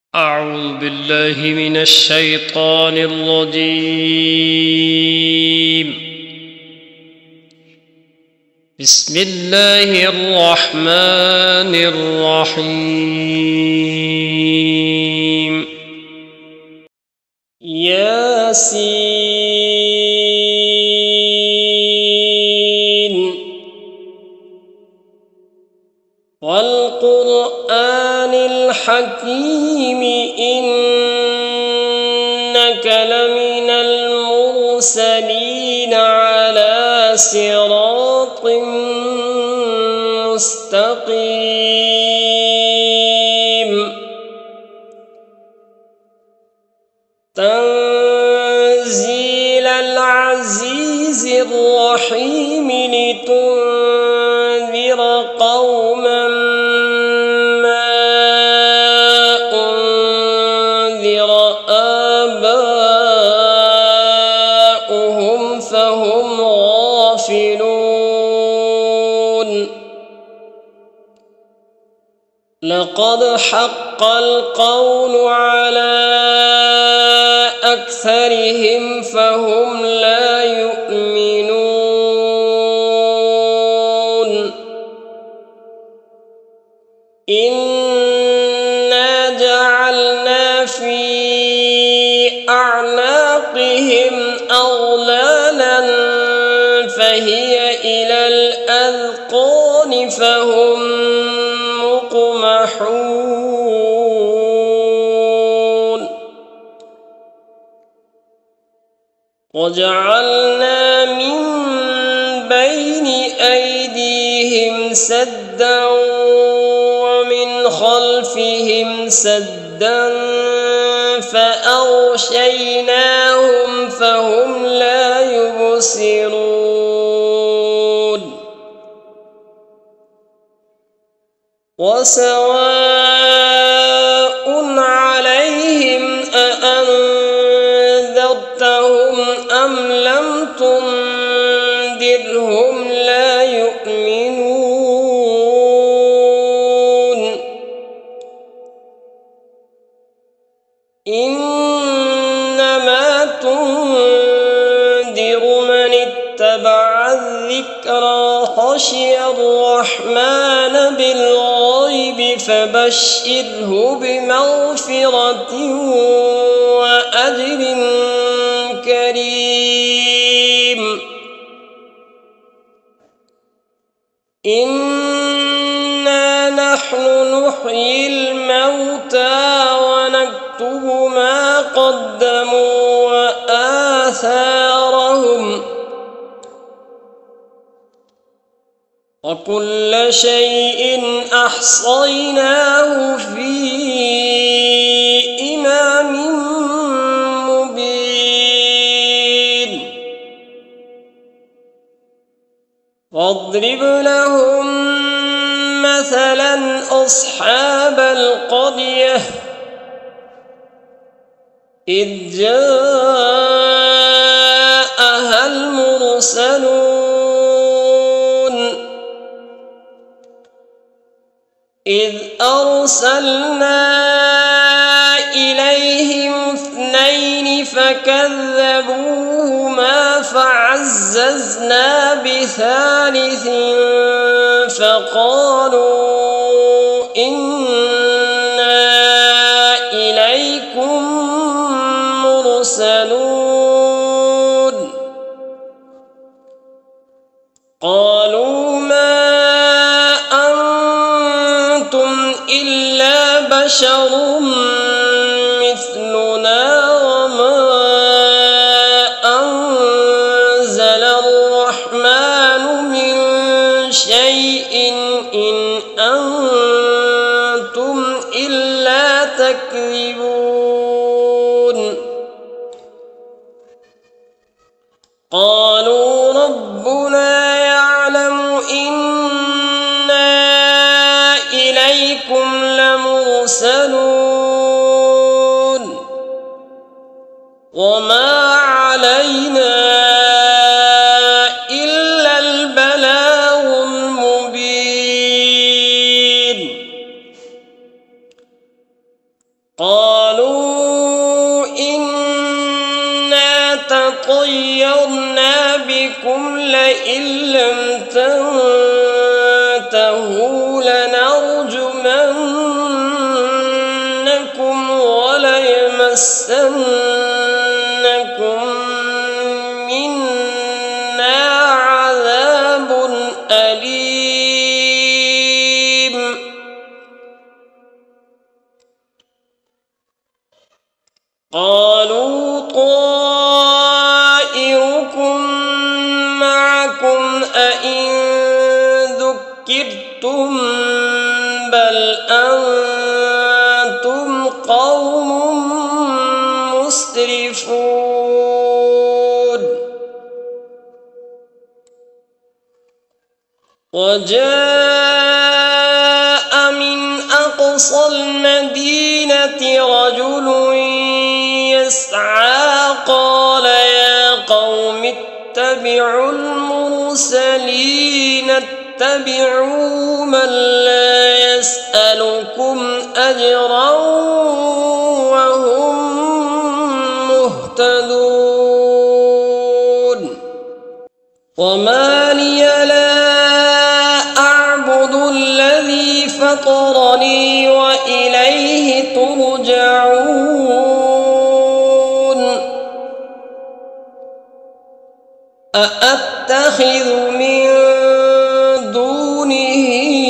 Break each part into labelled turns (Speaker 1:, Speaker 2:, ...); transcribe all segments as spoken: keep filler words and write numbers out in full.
Speaker 1: أعوذ بالله من الشيطان الرجيم. بسم الله الرحمن الرحيم. ياسين والقرآن الحكيم إنك لمن المرسلين على صراط مستقيم تنزيل العزيز الرحيم لتنذر قوما ما أنذر آباؤهم فهم غافلون. لقد حق القول على أكثرهم فهم لا يؤمنون. إنا جعلنا في أعناقهم أغلالا فهي إلى الأذقان فهم مقمحون. وجعلنا من بين أيديهم سدا ومن خلفهم سدا فأغشيناهم فهم لا يبصرون. وسواء عليهم أأنذرتهم أم لم تنذرهم لا يؤمنون. إنما تنذر من اتبع الذكرى خشي الرحمن بالغيب فبشره بمغفرة وأجر كريم. إنا نحن نحيي الموتى ونكتب ما قدموا وآثارهم وكل شيء أحصيناه في إمام مبين. واضرب لهم مثلا أصحاب القرية إذ جاءها المرسلون إذ أرسلنا إليهم اثنين فكذبوهما فعززنا بثالث فقالوا إنا إليكم مرسلون. قالوا ما أنتم إلا بشر مثلنا وما أنزل الرحمن من شيء إن أنتم إلا تكذبون. قالوا ربنا يعلم إنا إليكم لمرسلون وما علينا إلا البلاغ المبين. قالوا إنا تطيرنا بكم لئن لم تنتهوا لنرجمنكم وليمسنكم منا عذاب أليم قالوا طائركم معكم أئن ذكرتم بل أنتم قوم مسرفون وجاء من أقصى المدينة رجل يسعى قال يا قوم اتبعوا المرسلين اتبعوا من لا يسألكم أجرا وهم مهتدون وما لي لا أعبد الذي فطرني وإليه ترجعون أأتخذ من دونه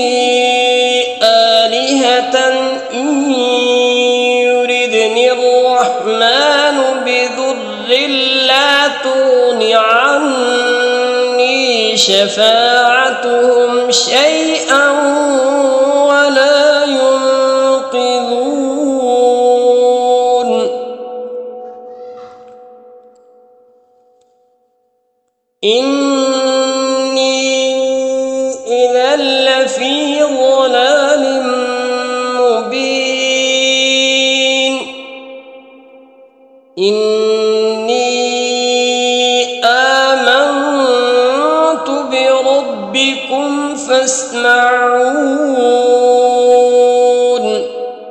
Speaker 1: آلهة إن يردني الرحمن بضر لا تغن عني شفاعتهم شيئا ولا ينقذون إني إذا لفي ضلال مبين إني آمنت بربكم فاسمعون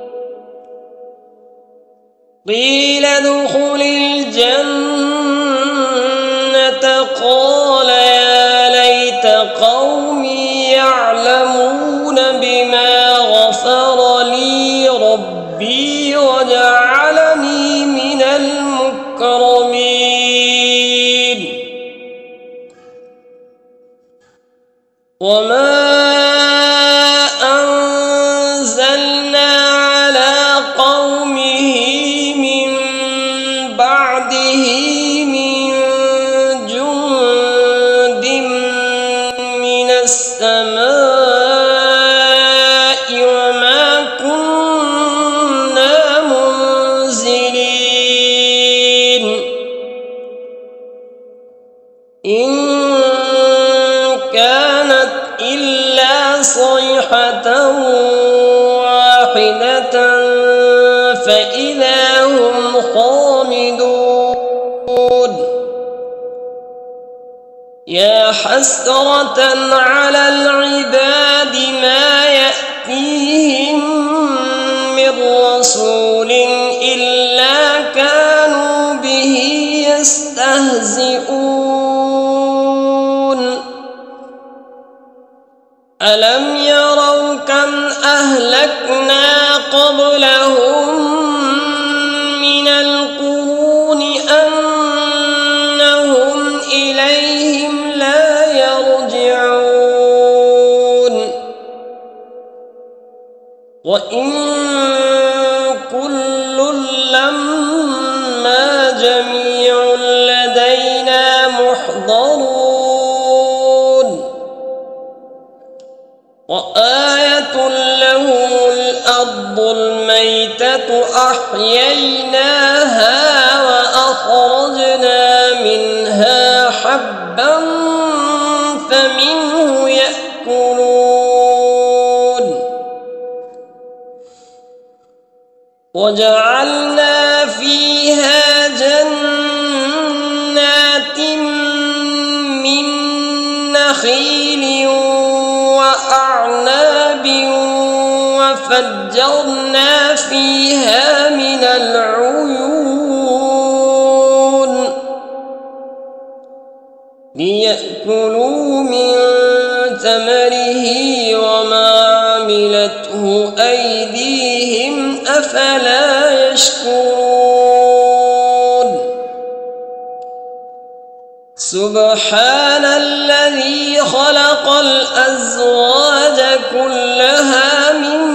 Speaker 1: قيل ادخل الجنة قال يا ليت قومي يعلمون بما غفر لي ربي وجعلني من المكرمين وما أنزلنا على قومه من بعده من جند من السماء وما كنا منزلين إن كانت إلا صيحة واحدة فإذا هم خامدون يا حسرة على العباد ما يأتيهم من رسول إلا كانوا به يستهزئون ألم يروا كم أهلكنا قبلهم من القرون أنهم إليهم لا يرجعون وإن كل لما جميع لدينا محضرون وآية لهم الأرض الميتة أحييناها وأخرجنا منها حبا فمنه يأكلون وجعلنا فيها جنات من نخيل وأعناب وفجرنا فيها من العيون ليأكلوا من ثمره وما عملته أيديهم أفلا يشكرون سبحان الذي خلق الأزواج كلها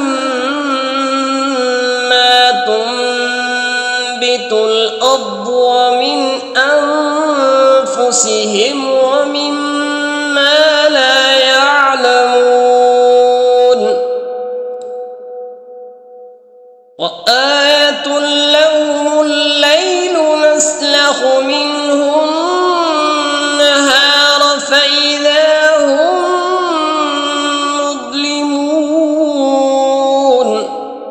Speaker 1: مما تنبت الأرض ومن أنفسهم ومما لا يعلمون وآية لهم الليل نسلخ منه النهار فإذا هم مظلمون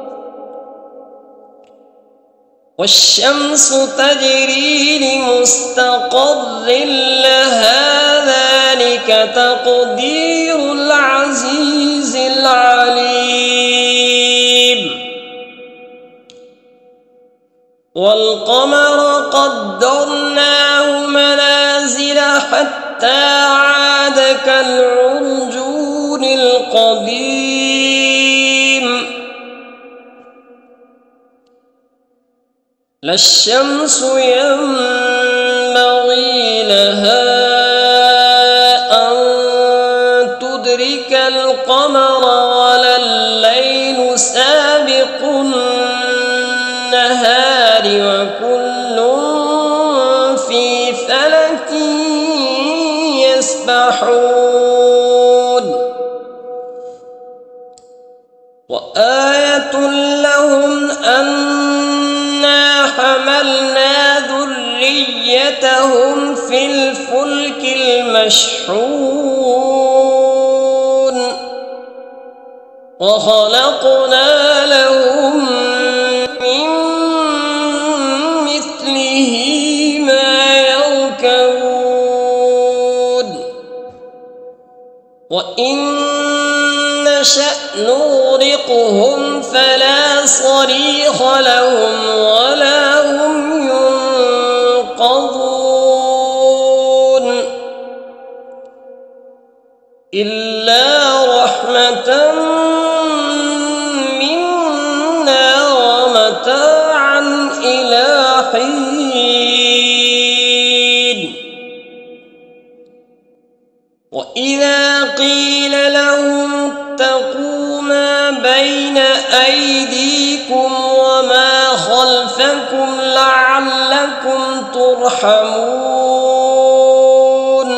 Speaker 1: والشمس تجري لمستقر لها ذلك تقدير العزيز العليم والقمر قدرناه منازل حتى عاد كالعرجون القديم لا الشمس ينبغي لها أن تدرك القمر ولا الليل سابق النهار وكل في فلك يسبحون وآية لهم أنا حملنا ذريتهم في الفلك المشحون وخلقنا لهم من مثله ما يركبون وإن نشأ نغرقهم فلا صريخ لهم ولا هم ينقذون إلا رحمة منا ومتاعا إلى حين وإذا قيل لهم اتقوا ما بين أيديكم وما خلفكم لعلكم ترحمون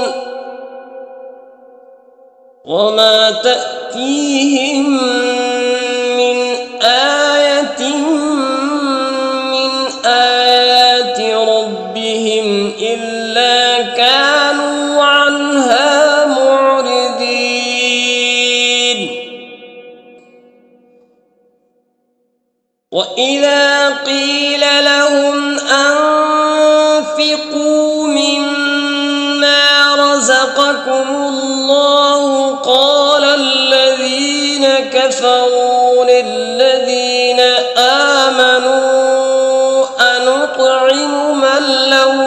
Speaker 1: وما تأتيهم من آية من آيات ربهم إلا كانوا عنها معرضين وإذا قيل لهم أنفقوا مما رزقكم الله قال الذين كفروا للذين آمنوا أنطعم من لو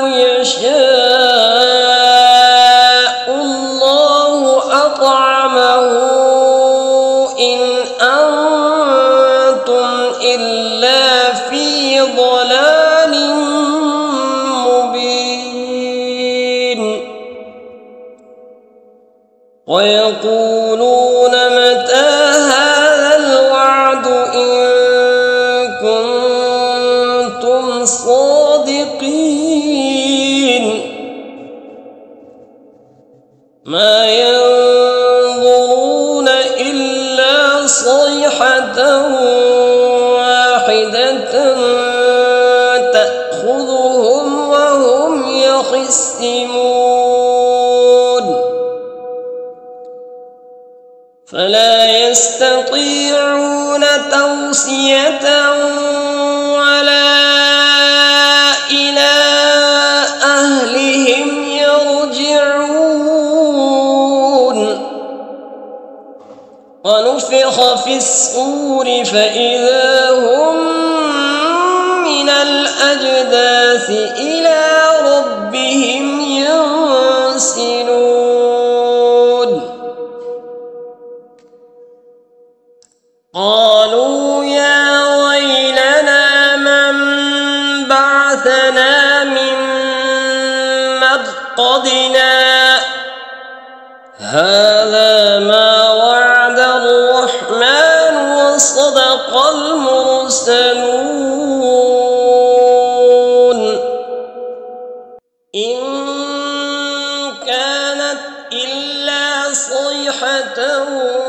Speaker 1: يشاء الله أطعمه إن أنتم إلا في ضلال مبين ويقولون متى هذا الوعد إن كنتم صادقين ما ينظرون إلا صيحة واحدة تأخذهم وهم يخصمون فلا يستطيعون توصية ولا إلى أهلهم يرجعون ونفخ في الصور فإذا هم الأجداث إلى ربهم ينسلون قالوا يا ويلنا من بعثنا من مرقدنا هذا ما وعد الرحمن وصدق المرسلون إن كانت إلا صيحة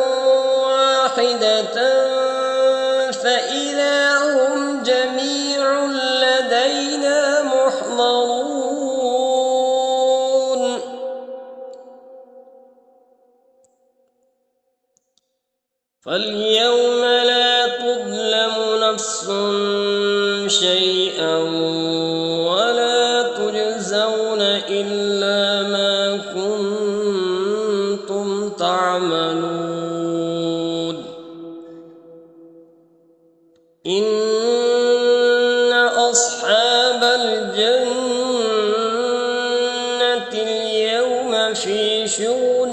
Speaker 1: واحدة فإذا هم جميع لدينا محضرون فاليوم لا تظلم نفس شيئا ولا تجزون إلا ما كنتم تعملون إن أصحاب الجنة اليوم في شغل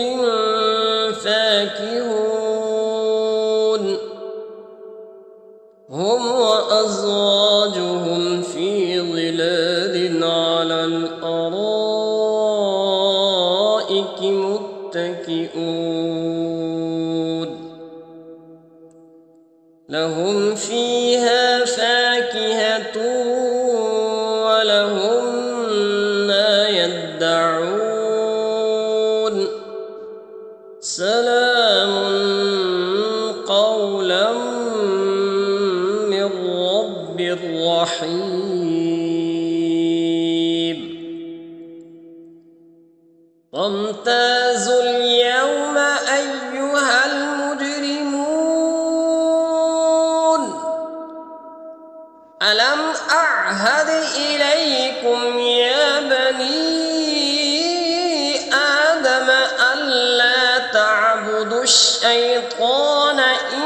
Speaker 1: فاكهون هم وأزواجهم في ظلال على الأرائك متكئون لهم فيها فاكهة ولهم ما يدعون سلام قولا من رب رحيم وامتازوا اليوم أيها المجرمون ألم أعهد إليكم يا بني آدم ألا تعبدوا الشيطان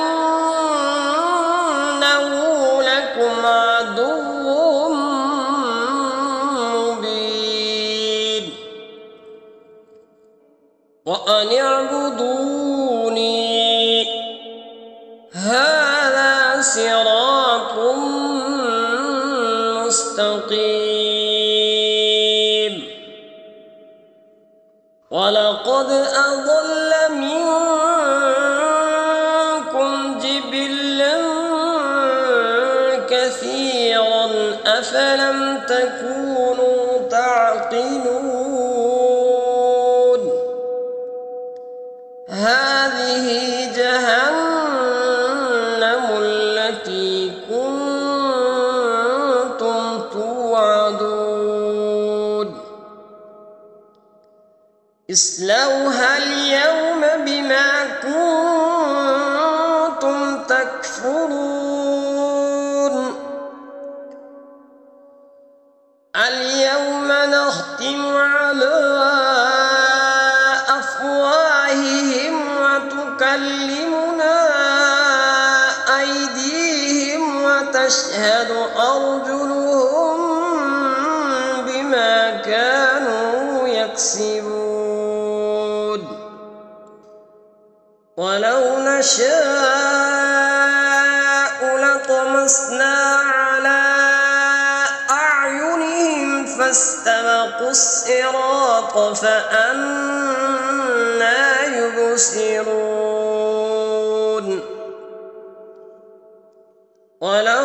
Speaker 1: إنه لكم عدو مبين وأن اعبدوني هذا صراط مستقيم ولقد أضل منكم جبلا كثيرا أفلم تكونوا تعقلون هذه جهنم التي كنتم توعدون اصلوها اليوم بما كنتم تكفرون اليوم نختم على أفواههم وتكلمنا أيديهم وتشهد أرجلهم بما كانوا يكسبون ولو نشاء لطمسنا على أعينهم فاستبقوا الصراط فأنى يبصرون ولو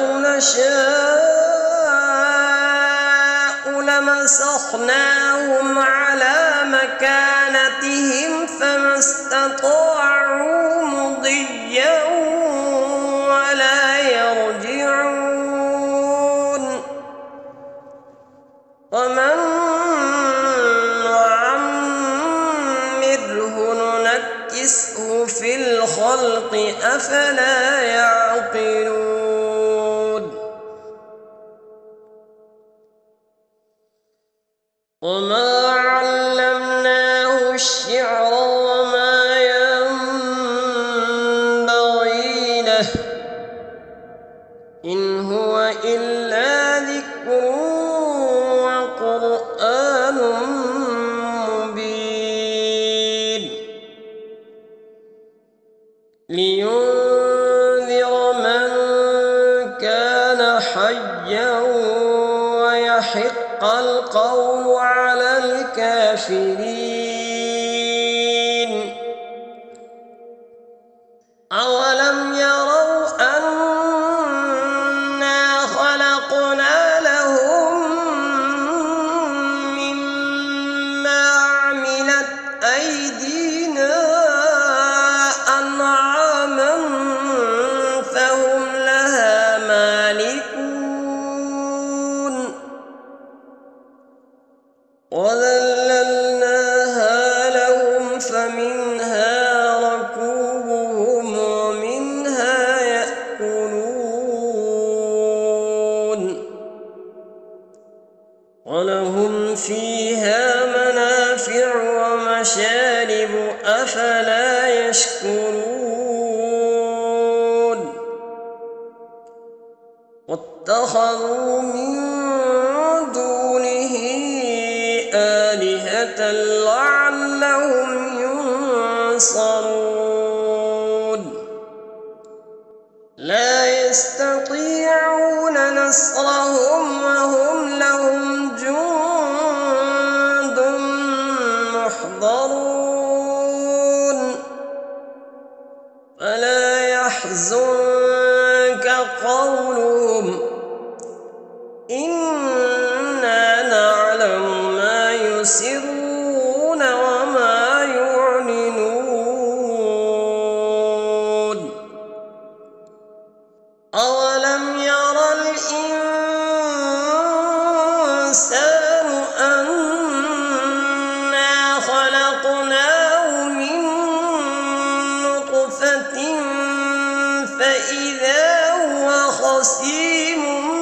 Speaker 1: نشاء لمسخناهم على مكانتهم فما استطاعوا مضيا ولا يرجعون ومن نعمره ننكسه في الخلق أفلا يعقلون وما علمناه الشعر وما ينبغي له إن هو إلا ذكر قرآن مبين لينذر من كان حيا ويحق القول على الكافرين أولم يروا أنا خلقنا لهم مما عملت أيدينا أنعاما فهم لها مالكون وذللناها لهم فمنها ركوبهم ومنها يأكلون ولهم فيها منافع ومشارب أفلا يشكرون واتخذوا من دونه آلهة لعلهم ينصرون لا يستطيعون نصرهم وهم لهم جند محضرون فلا يحزنك قولهم إنا نعلم ما يسرون وما يعلنون أولم ير الإنسان أنا خلقناه من نطفة فإذا هو خصيم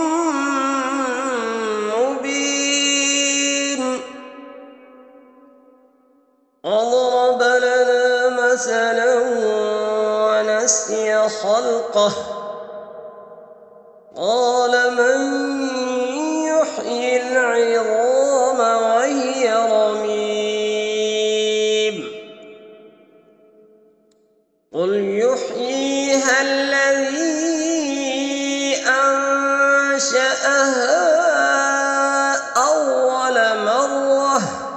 Speaker 1: مبين وضرب لنا مثلا ونسي خلقه قال من يحيي العظام وهي رميم قل يحييها الذي أنشأها أول مرة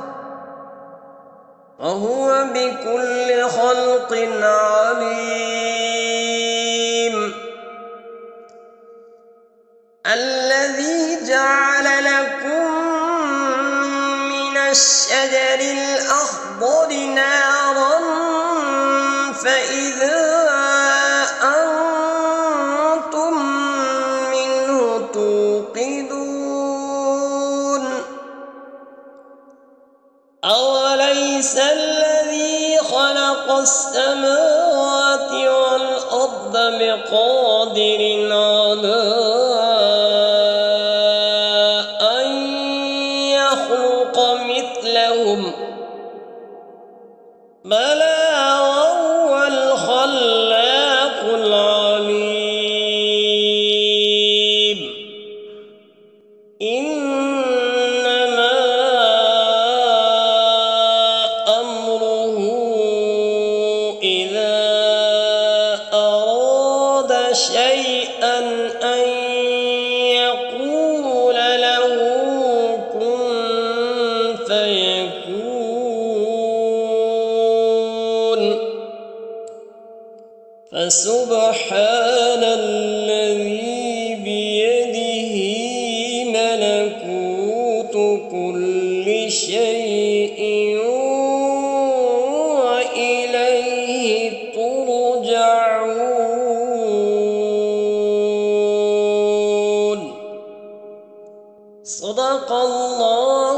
Speaker 1: وهو بكل خلق عليم الذي جعل لكم من الشجر الأخضر نارا فإذا أنتم منه توقدون أوليس الذي خلق السماوات والأرض بقادر على أن يخلق مثلهم بلى وهو الخلاق العليم إنما أمره إذا أراد شيئا أن يقول له كن فيكون فسبحان الذي بيده ملكوت كل شيء وإليه ترجعون صدق الله